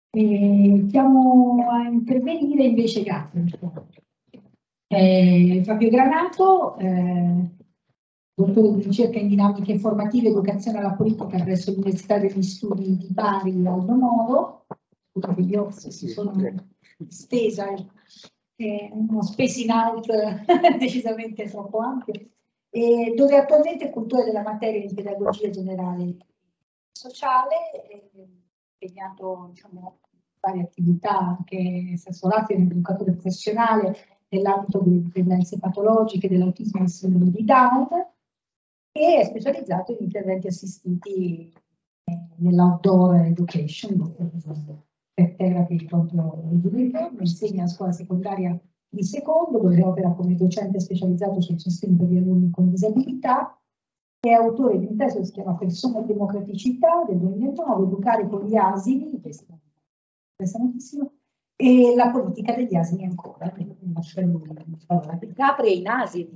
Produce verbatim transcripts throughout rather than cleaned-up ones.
E chiamo a intervenire invece grazie. Eh, Fabio Granato, eh, dottore di ricerca in dinamiche informative e educazione alla politica presso l'Università degli Studi di Bari Aldo Moro. Scusate, io se si sono stesa, è uno spacing out decisamente troppo ampio, e dove attualmente è cultore della materia in pedagogia generale sociale, è impegnato, diciamo, varie attività anche sessolate nell'educatore professionale nell'ambito delle dipendenze patologiche, dell'autismo e del sindrome di Down, e è specializzato in interventi assistiti nell'outdoor education, per therapy contro il giudizio. Insegna a scuola secondaria di secondo, dove opera come docente specializzato sul sostegno per gli alunni con disabilità. È autore di un testo che si chiama Persona e Democraticità del duemilanove, Educare con gli asini, questo è moltissimo, e la politica degli asini ancora. Capre in asini.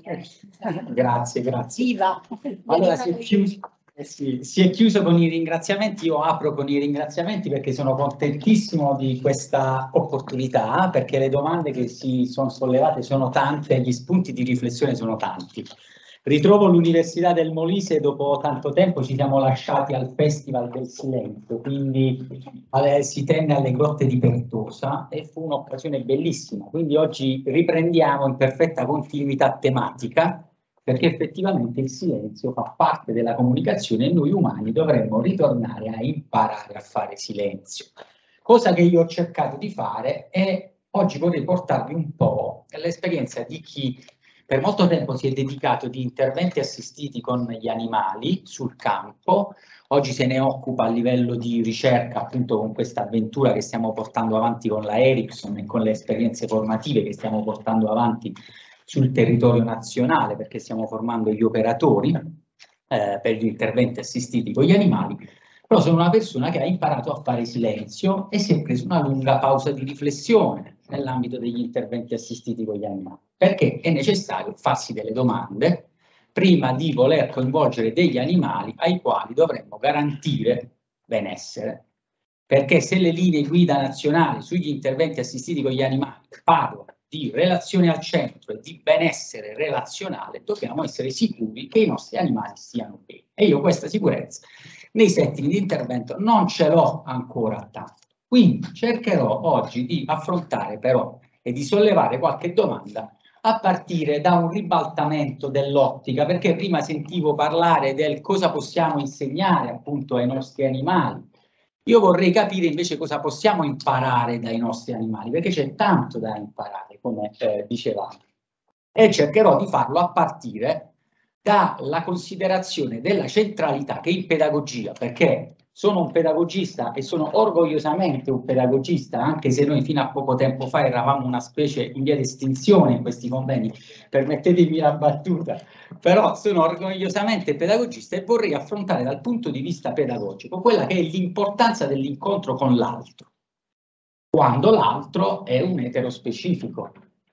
Grazie, grazie. Viva! Allora, si è, chiuso, eh sì, si è chiuso con i ringraziamenti. Io apro con i ringraziamenti perché sono contentissimo di questa opportunità, perché le domande che si sono sollevate sono tante e gli spunti di riflessione sono tanti. Ritrovo l'Università del Molise, dopo tanto tempo ci siamo lasciati al Festival del Silenzio, quindi eh, si tenne alle Grotte di Pertosa e fu un'occasione bellissima. Quindi oggi riprendiamo in perfetta continuità tematica, perché effettivamente il silenzio fa parte della comunicazione e noi umani dovremmo ritornare a imparare a fare silenzio. Cosa che io ho cercato di fare, e oggi vorrei portarvi un po' l'esperienza di chi per molto tempo si è dedicato di interventi assistiti con gli animali sul campo. Oggi se ne occupa a livello di ricerca, appunto, con questa avventura che stiamo portando avanti con la Ericsson e con le esperienze formative che stiamo portando avanti sul territorio nazionale, perché stiamo formando gli operatori eh, per gli interventi assistiti con gli animali. Però sono una persona che ha imparato a fare silenzio e si è preso una lunga pausa di riflessione nell'ambito degli interventi assistiti con gli animali, perché è necessario farsi delle domande prima di voler coinvolgere degli animali ai quali dovremmo garantire benessere. Perché se le linee guida nazionali sugli interventi assistiti con gli animali parlano di relazione al centro e di benessere relazionale, dobbiamo essere sicuri che i nostri animali stiano bene. E io questa sicurezza nei setting di intervento non ce l'ho ancora tanto. Quindi cercherò oggi di affrontare però e di sollevare qualche domanda a partire da un ribaltamento dell'ottica, perché prima sentivo parlare del cosa possiamo insegnare appunto ai nostri animali. Io vorrei capire invece cosa possiamo imparare dai nostri animali, perché c'è tanto da imparare, come eh, dicevamo, e cercherò di farlo a partire dalla considerazione della centralità che in pedagogia, perché sono un pedagogista e sono orgogliosamente un pedagogista, anche se noi fino a poco tempo fa eravamo una specie in via di estinzione in questi convegni, permettetemi la battuta, però sono orgogliosamente pedagogista e vorrei affrontare dal punto di vista pedagogico quella che è l'importanza dell'incontro con l'altro, quando l'altro è un eterospecifico.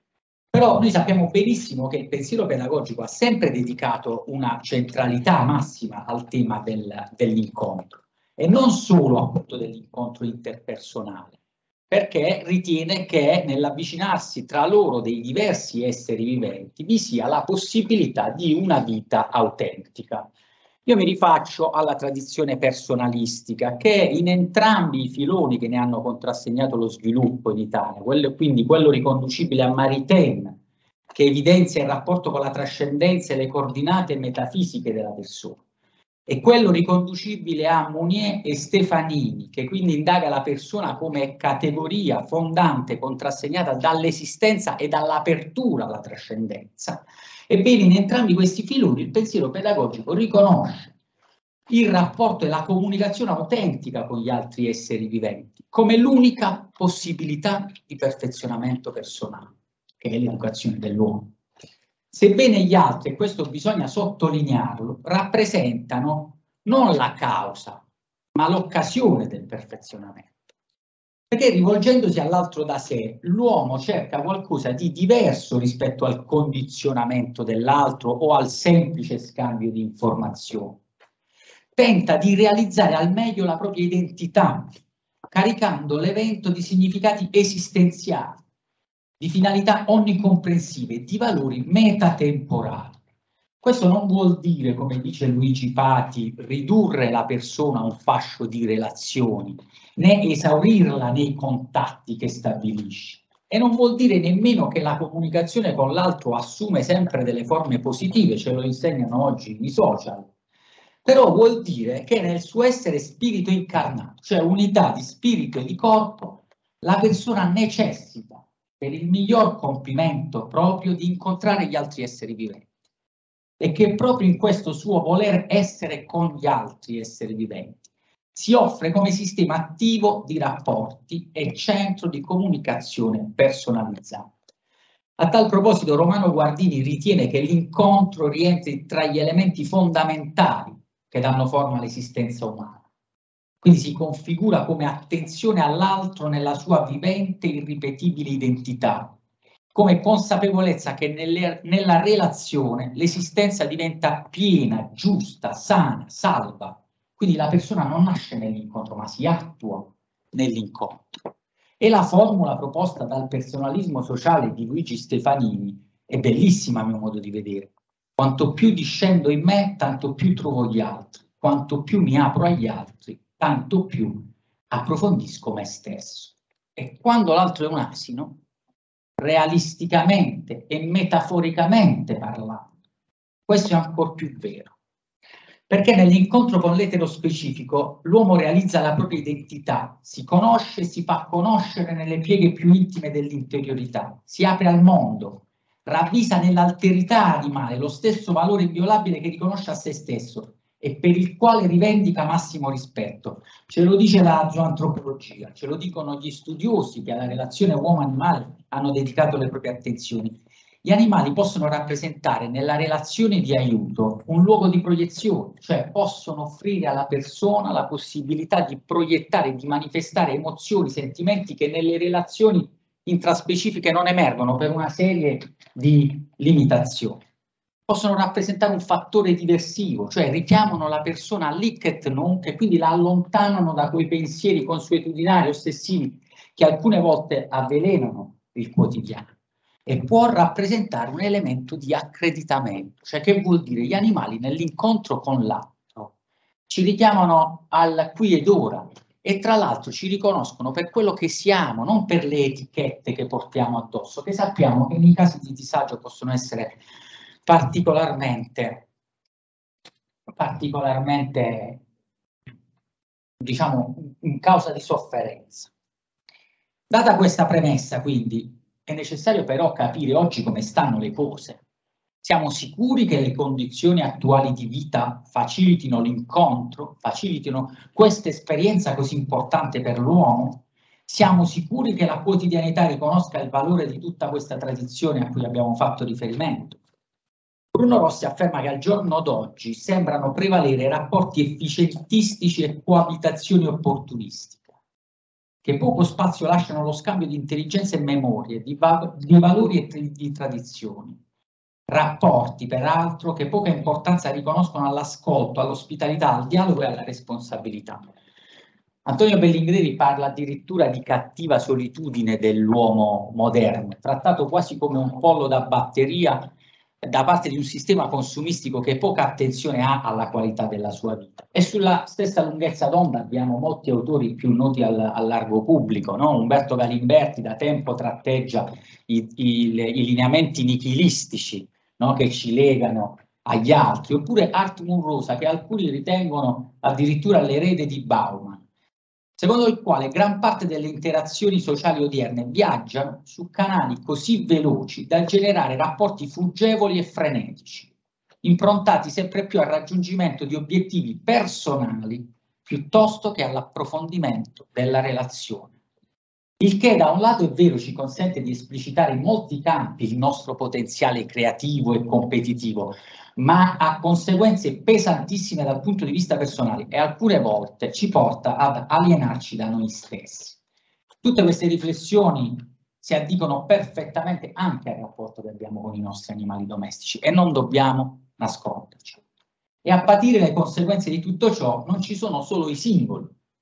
Però noi sappiamo benissimo che il pensiero pedagogico ha sempre dedicato una centralità massima al tema del, dell'incontro, e non solo appunto dell'incontro interpersonale, perché ritiene che nell'avvicinarsi tra loro dei diversi esseri viventi vi sia la possibilità di una vita autentica. Io mi rifaccio alla tradizione personalistica che in entrambi i filoni che ne hanno contrassegnato lo sviluppo in Italia, quello, quindi quello riconducibile a Maritain, che evidenzia il rapporto con la trascendenza e le coordinate metafisiche della persona, e quello riconducibile a Mounier e Stefanini, che quindi indaga la persona come categoria fondante contrassegnata dall'esistenza e dall'apertura alla trascendenza. Ebbene, in entrambi questi filoni il pensiero pedagogico riconosce il rapporto e la comunicazione autentica con gli altri esseri viventi come l'unica possibilità di perfezionamento personale, che è l'educazione dell'uomo. Sebbene gli altri, e questo bisogna sottolinearlo, rappresentano non la causa, ma l'occasione del perfezionamento. Perché rivolgendosi all'altro da sé, l'uomo cerca qualcosa di diverso rispetto al condizionamento dell'altro o al semplice scambio di informazioni. Tenta di realizzare al meglio la propria identità, caricando l'evento di significati esistenziali, di finalità onnicomprensive, di valori metatemporali. Questo non vuol dire, come dice Luigi Pati, ridurre la persona a un fascio di relazioni, né esaurirla nei contatti che stabilisce. E non vuol dire nemmeno che la comunicazione con l'altro assume sempre delle forme positive, ce lo insegnano oggi i social. Però vuol dire che nel suo essere spirito incarnato, cioè unità di spirito e di corpo, la persona necessita, per il miglior compimento proprio, di incontrare gli altri esseri viventi. E che proprio in questo suo voler essere con gli altri esseri viventi si offre come sistema attivo di rapporti e centro di comunicazione personalizzato. A tal proposito Romano Guardini ritiene che l'incontro rientri tra gli elementi fondamentali che danno forma all'esistenza umana. Quindi si configura come attenzione all'altro nella sua vivente e irripetibile identità, come consapevolezza che nelle, nella relazione l'esistenza diventa piena, giusta, sana, salva. Quindi la persona non nasce nell'incontro, ma si attua nell'incontro. E la formula proposta dal personalismo sociale di Luigi Stefanini è bellissima a mio modo di vedere. Quanto più discendo in me, tanto più trovo gli altri. Quanto più mi apro agli altri, tanto più approfondisco me stesso. E quando l'altro è un asino, realisticamente e metaforicamente parlando, questo è ancora più vero. Perché nell'incontro con l'etero specifico l'uomo realizza la propria identità, si conosce, si fa conoscere nelle pieghe più intime dell'interiorità, si apre al mondo, ravvisa nell'alterità animale lo stesso valore inviolabile che riconosce a se stesso e per il quale rivendica massimo rispetto. Ce lo dice la zoantropologia, ce lo dicono gli studiosi che alla relazione uomo-animale hanno dedicato le proprie attenzioni. Gli animali possono rappresentare nella relazione di aiuto un luogo di proiezione, cioè possono offrire alla persona la possibilità di proiettare, di manifestare emozioni, sentimenti che nelle relazioni intraspecifiche non emergono per una serie di limitazioni. Possono rappresentare un fattore diversivo, cioè richiamano la persona all'hic et nunc e quindi la allontanano da quei pensieri consuetudinari, ossessivi, che alcune volte avvelenano il quotidiano. E può rappresentare un elemento di accreditamento, cioè che vuol dire gli animali nell'incontro con l'altro ci richiamano al qui ed ora e tra l'altro ci riconoscono per quello che siamo, non per le etichette che portiamo addosso, che sappiamo che nei casi di disagio possono essere particolarmente, particolarmente diciamo, in causa di sofferenza. Data questa premessa, quindi, è necessario però capire oggi come stanno le cose. Siamo sicuri che le condizioni attuali di vita facilitino l'incontro, facilitino questa esperienza così importante per l'uomo? Siamo sicuri che la quotidianità riconosca il valore di tutta questa tradizione a cui abbiamo fatto riferimento? Bruno Rossi afferma che al giorno d'oggi sembrano prevalere rapporti efficientistici e coabitazioni opportunistiche, che poco spazio lasciano allo scambio di intelligenze e memorie, di, va di valori e di tradizioni. Rapporti, peraltro, che poca importanza riconoscono all'ascolto, all'ospitalità, al dialogo e alla responsabilità. Antonio Bellingheri parla addirittura di cattiva solitudine dell'uomo moderno, trattato quasi come un pollo da batteria da parte di un sistema consumistico che poca attenzione ha alla qualità della sua vita. E sulla stessa lunghezza d'onda abbiamo molti autori più noti al, al largo pubblico, no? Umberto Galimberti da tempo tratteggia i, i, i lineamenti nichilistici, no? Che ci legano agli altri, oppure Hartmut Rosa, che alcuni ritengono addirittura l'erede di Bauman, secondo il quale gran parte delle interazioni sociali odierne viaggiano su canali così veloci da generare rapporti fuggevoli e frenetici, improntati sempre più al raggiungimento di obiettivi personali piuttosto che all'approfondimento della relazione. Il che da un lato è vero ci consente di esplicitare in molti campi il nostro potenziale creativo e competitivo, ma ha conseguenze pesantissime dal punto di vista personale e alcune volte ci porta ad alienarci da noi stessi. Tutte queste riflessioni si addicono perfettamente anche al rapporto che abbiamo con i nostri animali domestici e non dobbiamo nasconderci. E a patire le conseguenze di tutto ciò non ci sono solo i singoli,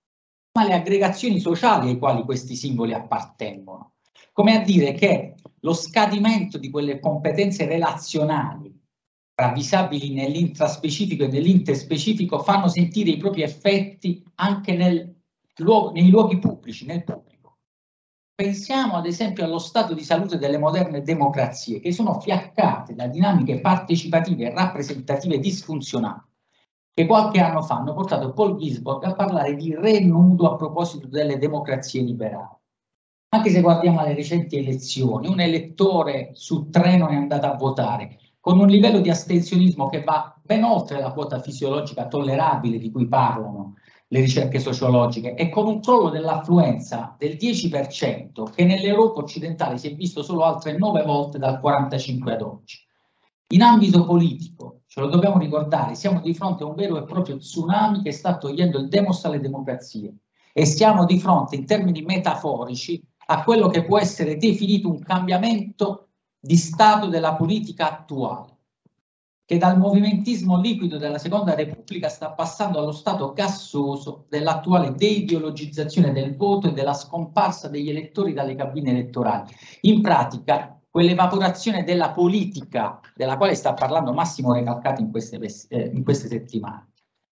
ma le aggregazioni sociali ai quali questi simboli appartengono. Come a dire che lo scadimento di quelle competenze relazionali ravvisabili nell'intraspecifico e nell'interspecifico fanno sentire i propri effetti anche nel luogo, nei luoghi pubblici, nel pubblico. Pensiamo ad esempio allo stato di salute delle moderne democrazie, che sono fiaccate da dinamiche partecipative e rappresentative disfunzionali, che qualche anno fa hanno portato Paul Gisborg a parlare di re nudo a proposito delle democrazie liberali. Anche se guardiamo alle recenti elezioni, un elettore su tre non è andato a votare, con un livello di astensionismo che va ben oltre la quota fisiologica tollerabile di cui parlano le ricerche sociologiche e con un crollo dell'affluenza del dieci per cento che nell'Europa occidentale si è visto solo altre nove volte dal quarantacinque ad oggi. In ambito politico, ce lo dobbiamo ricordare, siamo di fronte a un vero e proprio tsunami che sta togliendo il demos alle democrazie e siamo di fronte in termini metaforici a quello che può essere definito un cambiamento di stato della politica attuale, che dal movimentismo liquido della Seconda Repubblica sta passando allo stato gassoso dell'attuale deideologizzazione del voto e della scomparsa degli elettori dalle cabine elettorali. In pratica, quell'evaporazione della politica, della quale sta parlando Massimo Recalcati in queste, eh, in queste settimane.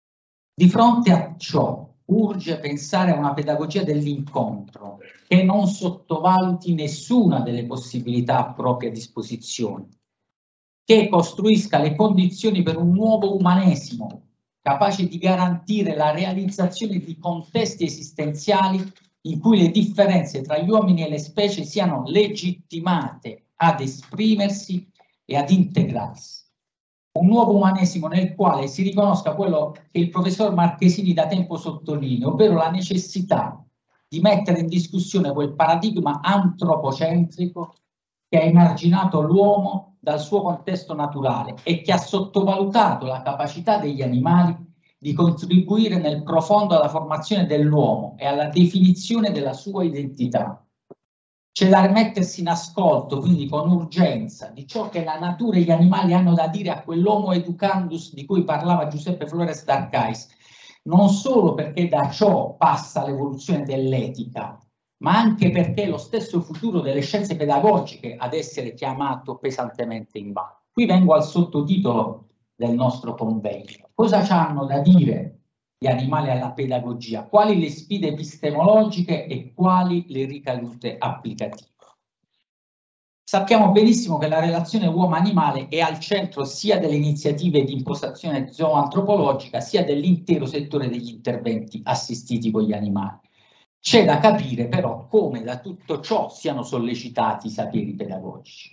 Di fronte a ciò, urge pensare a una pedagogia dell'incontro che non sottovaluti nessuna delle possibilità a propria disposizione, che costruisca le condizioni per un nuovo umanesimo capace di garantire la realizzazione di contesti esistenziali in cui le differenze tra gli uomini e le specie siano legittimate ad esprimersi e ad integrarsi. Un nuovo umanesimo nel quale si riconosca quello che il professor Marchesini da tempo sottolinea, ovvero la necessità di mettere in discussione quel paradigma antropocentrico che ha emarginato l'uomo dal suo contesto naturale e che ha sottovalutato la capacità degli animali di contribuire nel profondo alla formazione dell'uomo e alla definizione della sua identità. C'è da rimettersi in ascolto, quindi con urgenza, di ciò che la natura e gli animali hanno da dire a quell'homo educandus di cui parlava Giuseppe Flores d'Arcais, non solo perché da ciò passa l'evoluzione dell'etica, ma anche perché è lo stesso futuro delle scienze pedagogiche ad essere chiamato pesantemente in ballo. Qui vengo al sottotitolo del nostro convegno. Cosa ci hanno da dire gli animali alla pedagogia? Quali le sfide epistemologiche e quali le ricadute applicative? Sappiamo benissimo che la relazione uomo-animale è al centro sia delle iniziative di impostazione zooantropologica sia dell'intero settore degli interventi assistiti con gli animali. C'è da capire però come da tutto ciò siano sollecitati i saperi pedagogici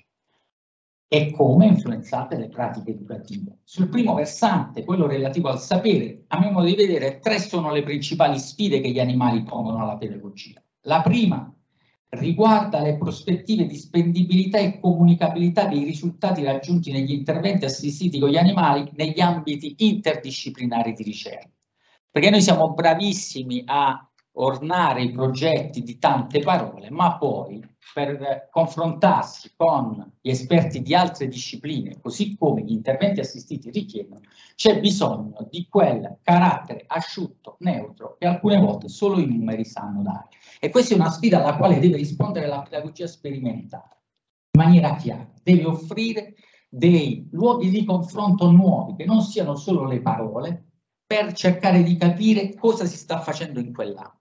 e come influenzate le pratiche educative. Sul primo versante, quello relativo al sapere, a mio modo di vedere, tre sono le principali sfide che gli animali pongono alla pedagogia. La prima riguarda le prospettive di spendibilità e comunicabilità dei risultati raggiunti negli interventi assistiti con gli animali negli ambiti interdisciplinari di ricerca. Perché noi siamo bravissimi a ornare i progetti di tante parole, ma poi per confrontarsi con gli esperti di altre discipline, così come gli interventi assistiti richiedono, c'è bisogno di quel carattere asciutto, neutro, che alcune volte solo i numeri sanno dare. E questa è una sfida alla quale deve rispondere la pedagogia sperimentale, in maniera chiara. Deve offrire dei luoghi di confronto nuovi, che non siano solo le parole, per cercare di capire cosa si sta facendo in quell'ambito.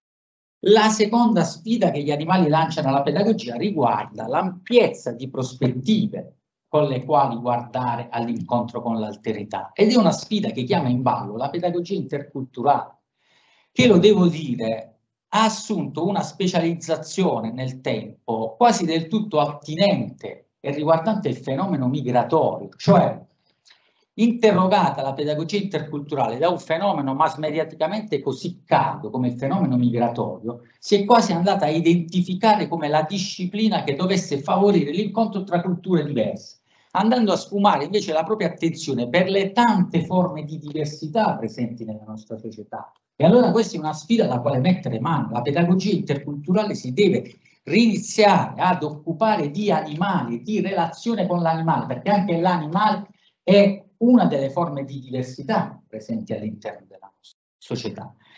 La seconda sfida che gli animali lanciano alla pedagogia riguarda l'ampiezza di prospettive con le quali guardare all'incontro con l'alterità ed è una sfida che chiama in ballo la pedagogia interculturale, che, lo devo dire, ha assunto una specializzazione nel tempo quasi del tutto attinente e riguardante il fenomeno migratorio, cioè interrogata la pedagogia interculturale da un fenomeno mass mediaticamente così caldo come il fenomeno migratorio, si è quasi andata a identificare come la disciplina che dovesse favorire l'incontro tra culture diverse, andando a sfumare invece la propria attenzione per le tante forme di diversità presenti nella nostra società. E allora questa è una sfida alla quale mettere mano. La pedagogia interculturale si deve riniziare ad occupare di animali, di relazione con l'animale, perché anche l'animale è una delle forme di diversità presenti all'interno della nostra società.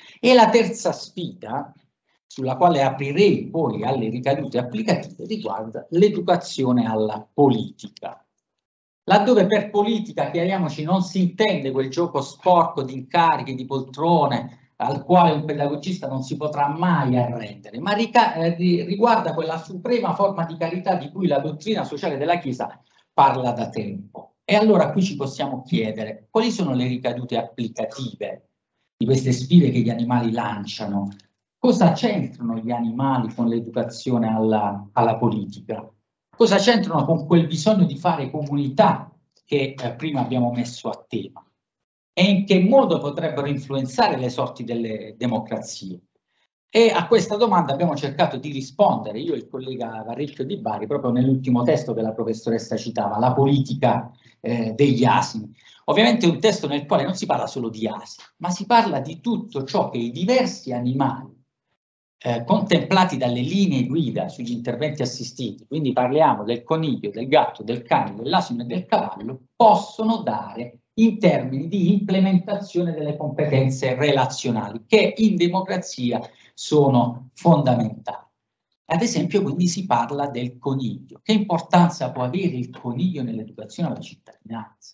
E la terza sfida, sulla quale aprirei poi alle ricadute applicative, riguarda l'educazione alla politica. Laddove per politica, chiariamoci, non si intende quel gioco sporco di incarichi, di poltrone, al quale un pedagogista non si potrà mai arrendere, ma eh, riguarda quella suprema forma di carità di cui la dottrina sociale della Chiesa parla da tempo. E allora qui ci possiamo chiedere quali sono le ricadute applicative di queste sfide che gli animali lanciano. Cosa c'entrano gli animali con l'educazione alla, alla politica? Cosa c'entrano con quel bisogno di fare comunità che eh, prima abbiamo messo a tema? E in che modo potrebbero influenzare le sorti delle democrazie? E a questa domanda abbiamo cercato di rispondere, io e il collega Varricchio Di Bari, proprio nell'ultimo testo che la professoressa citava, La politica eh, degli asini. Ovviamente è un testo nel quale non si parla solo di asini, ma si parla di tutto ciò che i diversi animali eh, contemplati dalle linee guida sugli interventi assistiti, quindi parliamo del coniglio, del gatto, del cane, dell'asino e del cavallo, possono dare in termini di implementazione delle competenze relazionali che in democrazia sono fondamentali. Ad esempio, quindi si parla del coniglio. Che importanza può avere il coniglio nell'educazione alla cittadinanza?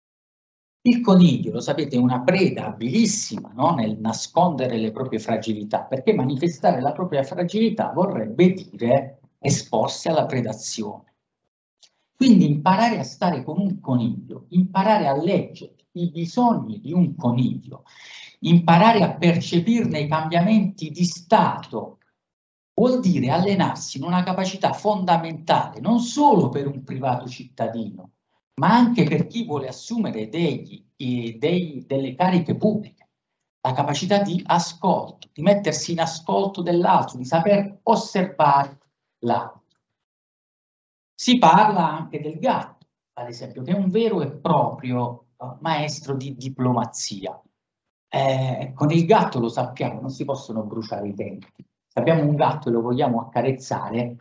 Il coniglio, lo sapete, è una preda abilissima, no? Nel nascondere le proprie fragilità, perché manifestare la propria fragilità vorrebbe dire esporsi alla predazione. Quindi imparare a stare con un coniglio, imparare a leggere i bisogni di un coniglio, imparare a percepirne i cambiamenti di stato, vuol dire allenarsi in una capacità fondamentale non solo per un privato cittadino, ma anche per chi vuole assumere degli, eh, dei, delle cariche pubbliche, la capacità di ascolto, di mettersi in ascolto dell'altro, di saper osservare l'altro. Si parla anche del gatto, ad esempio, che è un vero e proprio uh, maestro di diplomazia. Eh, con il gatto, lo sappiamo, non si possono bruciare i denti. Se abbiamo un gatto e lo vogliamo accarezzare,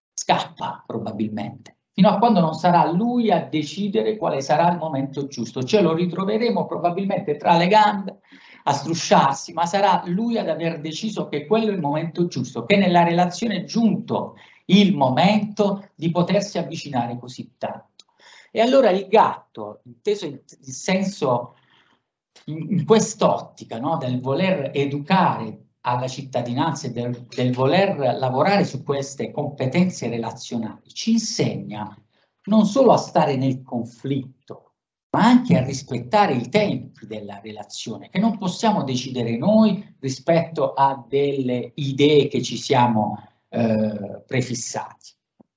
scappa probabilmente, fino a quando non sarà lui a decidere quale sarà il momento giusto. Ce lo ritroveremo probabilmente tra le gambe a strusciarsi, ma sarà lui ad aver deciso che quello è il momento giusto, che nella relazione è giunto il momento di potersi avvicinare così tanto. E allora il gatto, inteso in, in senso, in, in quest'ottica, no, del voler educare alla cittadinanza e del, del voler lavorare su queste competenze relazionali, ci insegna non solo a stare nel conflitto, ma anche a rispettare i tempi della relazione, che non possiamo decidere noi rispetto a delle idee che ci siamo eh, prefissati.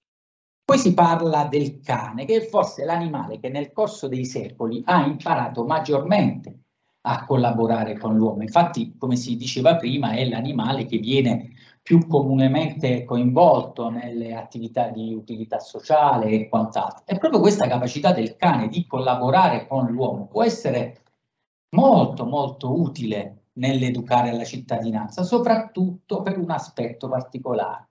Poi si parla del cane, che è forse l'animale che nel corso dei secoli ha imparato maggiormente a collaborare con l'uomo. Infatti, come si diceva prima, è l'animale che viene più comunemente coinvolto nelle attività di utilità sociale e quant'altro. E proprio questa capacità del cane di collaborare con l'uomo può essere molto molto utile nell'educare alla cittadinanza, soprattutto per un aspetto particolare,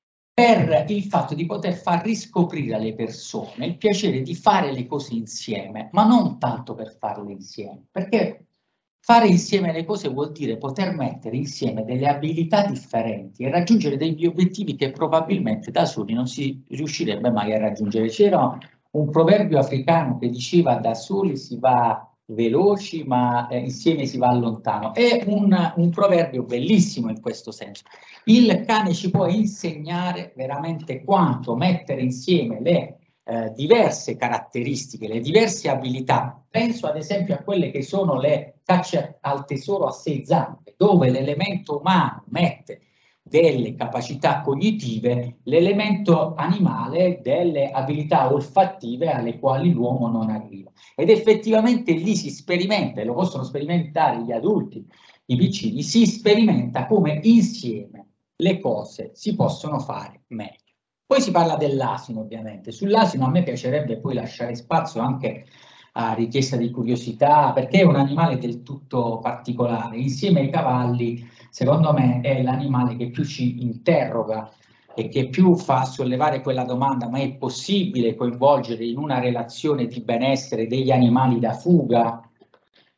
per il fatto di poter far riscoprire alle persone il piacere di fare le cose insieme, ma non tanto per farle insieme, perché fare insieme le cose vuol dire poter mettere insieme delle abilità differenti e raggiungere degli obiettivi che probabilmente da soli non si riuscirebbe mai a raggiungere. C'era un proverbio africano che diceva: da soli si va veloci, ma eh, insieme si va lontano. È un, un proverbio bellissimo in questo senso. Il cane ci può insegnare veramente quanto mettere insieme le eh, diverse caratteristiche, le diverse abilità. Penso ad esempio a quelle che sono le cacce al tesoro a sei zampe, dove l'elemento umano mette delle capacità cognitive, l'elemento animale delle abilità olfattive alle quali l'uomo non arriva. Ed effettivamente lì si sperimenta, e lo possono sperimentare gli adulti, i piccini, si sperimenta come insieme le cose si possono fare meglio. Poi si parla dell'asino, ovviamente. Sull'asino a me piacerebbe poi lasciare spazio anche a richiesta di curiosità, perché è un animale del tutto particolare. Insieme ai cavalli, secondo me, è l'animale che più ci interroga e che più fa sollevare quella domanda: ma è possibile coinvolgere in una relazione di benessere degli animali da fuga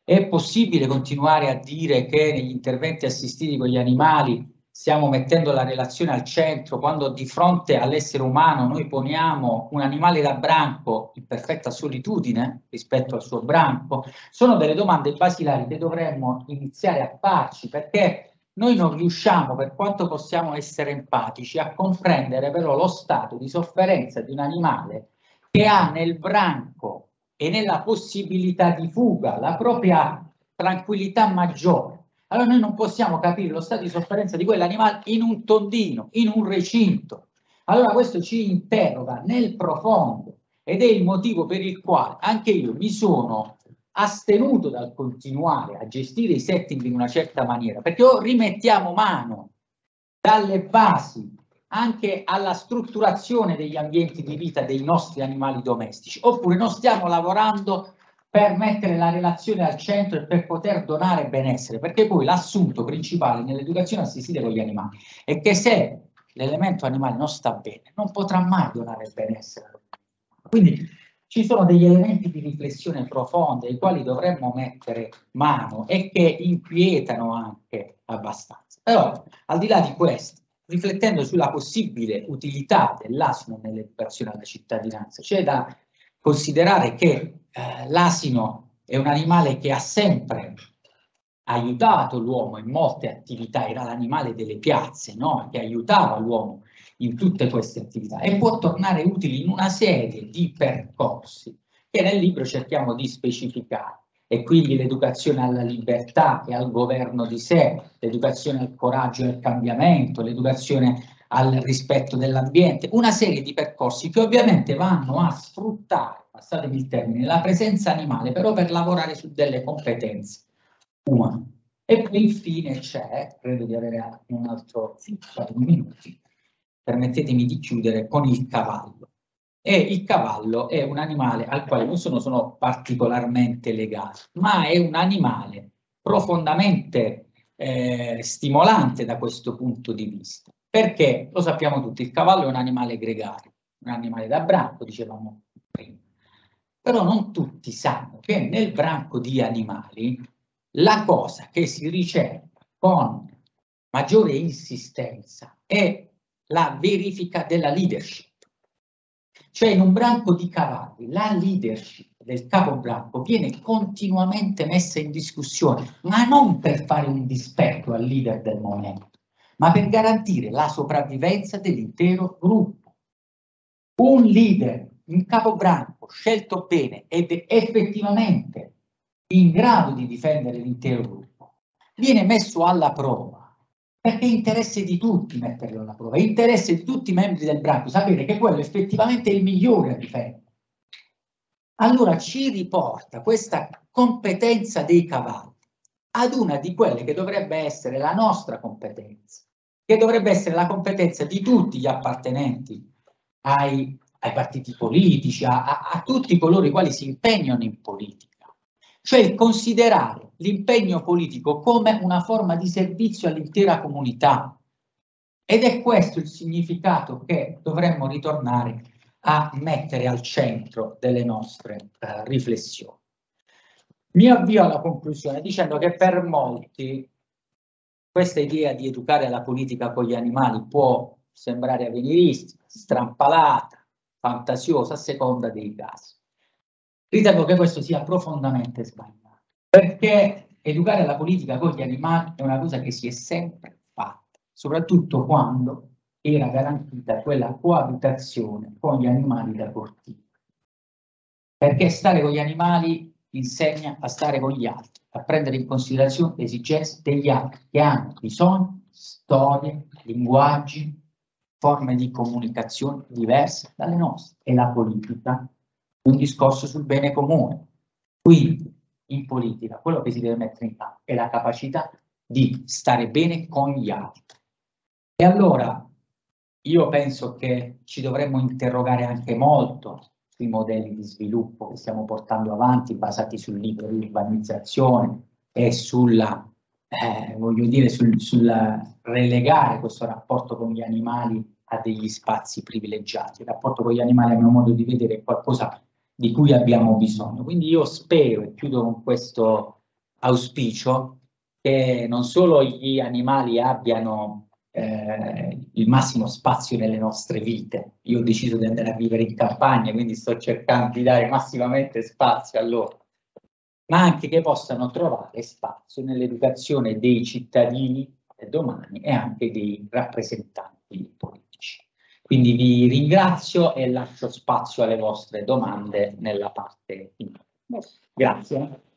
È possibile continuare a dire che negli interventi assistiti con gli animali stiamo mettendo la relazione al centro quando di fronte all'essere umano noi poniamo un animale da branco in perfetta solitudine rispetto al suo branco? Sono delle domande basilari che dovremmo iniziare a farci, perché noi non riusciamo, per quanto possiamo essere empatici, a comprendere però lo stato di sofferenza di un animale che ha nel branco e nella possibilità di fuga la propria tranquillità maggiore. Allora noi non possiamo capire lo stato di sofferenza di quell'animale in un tondino, in un recinto. Allora questo ci interroga nel profondo ed è il motivo per il quale anche io mi sono astenuto dal continuare a gestire i setting in una certa maniera, perché o rimettiamo mano dalle basi anche alla strutturazione degli ambienti di vita dei nostri animali domestici, oppure non stiamo lavorando per mettere la relazione al centro e per poter donare benessere, perché poi l'assunto principale nell'educazione assistita con gli animali è che se l'elemento animale non sta bene, non potrà mai donare benessere. Quindi ci sono degli elementi di riflessione profonda ai quali dovremmo mettere mano e che inquietano anche abbastanza. Però, al di là di questo, riflettendo sulla possibile utilità dell'asino nell'educazione alla cittadinanza, c'è da considerare che eh, l'asino è un animale che ha sempre aiutato l'uomo in molte attività, era l'animale delle piazze, no? Che aiutava l'uomo in tutte queste attività e può tornare utile in una serie di percorsi che nel libro cerchiamo di specificare, e quindi l'educazione alla libertà e al governo di sé, l'educazione al coraggio e al cambiamento, l'educazione al rispetto dell'ambiente, una serie di percorsi che ovviamente vanno a sfruttare, passatemi il termine, la presenza animale, però per lavorare su delle competenze umane. E poi infine c'è, credo di avere un altro cinque minuti, permettetemi di chiudere con il cavallo. E il cavallo è un animale al quale non sono, sono particolarmente legato, ma è un animale profondamente eh, stimolante da questo punto di vista. Perché, lo sappiamo tutti, il cavallo è un animale gregario, un animale da branco, dicevamo prima. Però non tutti sanno che nel branco di animali la cosa che si ricerca con maggiore insistenza è la verifica della leadership. Cioè in un branco di cavalli la leadership del capobranco viene continuamente messa in discussione, ma non per fare un dispetto al leader del momento, ma per garantire la sopravvivenza dell'intero gruppo. Un leader, un capobranco scelto bene ed effettivamente in grado di difendere l'intero gruppo, viene messo alla prova, perché è interesse di tutti metterlo alla prova, è interesse di tutti i membri del branco sapere che quello effettivamente è il migliore a difendere. Allora ci riporta questa competenza dei cavalli ad una di quelle che dovrebbe essere la nostra competenza, che dovrebbe essere la competenza di tutti gli appartenenti ai, ai partiti politici, a, a, a tutti coloro i quali si impegnano in politica. Cioè il considerare l'impegno politico come una forma di servizio all'intera comunità. Ed è questo il significato che dovremmo ritornare a mettere al centro delle nostre eh, riflessioni. Mi avvio alla conclusione dicendo che per molti questa idea di educare la politica con gli animali può sembrare avveniristica, strampalata, fantasiosa a seconda dei casi. Ritengo che questo sia profondamente sbagliato, perché educare la politica con gli animali è una cosa che si è sempre fatta, soprattutto quando era garantita quella coabitazione con gli animali da cortile. Perché stare con gli animali insegna a stare con gli altri, a prendere in considerazione le esigenze degli altri che hanno bisogni, storie, linguaggi, forme di comunicazione diverse dalle nostre. E la politica un discorso sul bene comune. Quindi, in politica, quello che si deve mettere in campo è la capacità di stare bene con gli altri. E allora, io penso che ci dovremmo interrogare anche molto sui modelli di sviluppo che stiamo portando avanti, basati sul libro dell'urbanizzazione e sulla, eh, voglio dire, sul, sul relegare questo rapporto con gli animali a degli spazi privilegiati. Il rapporto con gli animali, a mio modo di vedere, è qualcosa di cui abbiamo bisogno. Quindi io spero, e chiudo con questo auspicio che non solo gli animali abbiano eh, il massimo spazio nelle nostre vite. Io ho deciso di andare a vivere in campagna, quindi sto cercando di dare massimamente spazio a loro, ma anche che possano trovare spazio nell'educazione dei cittadini domani e anche dei rappresentanti politici. Quindi vi ringrazio e lascio spazio alle vostre domande nella parte finale. Grazie.